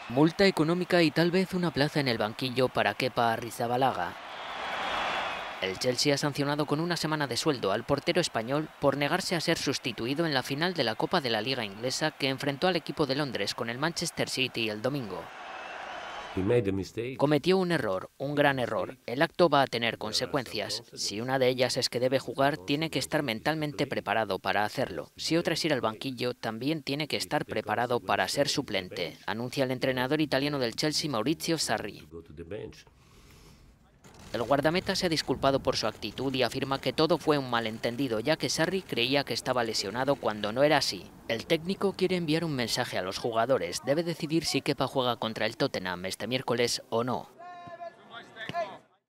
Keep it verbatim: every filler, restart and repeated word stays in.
Multa económica y tal vez una plaza en el banquillo para Kepa Arrizabalaga. El Chelsea ha sancionado con una semana de sueldo al portero español por negarse a ser sustituido en la final de la Copa de la Liga Inglesa que enfrentó al equipo de Londres con el Manchester City el domingo. Cometió un error, un gran error. El acto va a tener consecuencias. Si una de ellas es que debe jugar, tiene que estar mentalmente preparado para hacerlo. Si otra es ir al banquillo, también tiene que estar preparado para ser suplente, anuncia el entrenador italiano del Chelsea, Maurizio Sarri. El guardameta se ha disculpado por su actitud y afirma que todo fue un malentendido, ya que Sarri creía que estaba lesionado cuando no era así. El técnico quiere enviar un mensaje a los jugadores. Debe decidir si Kepa juega contra el Tottenham este miércoles o no.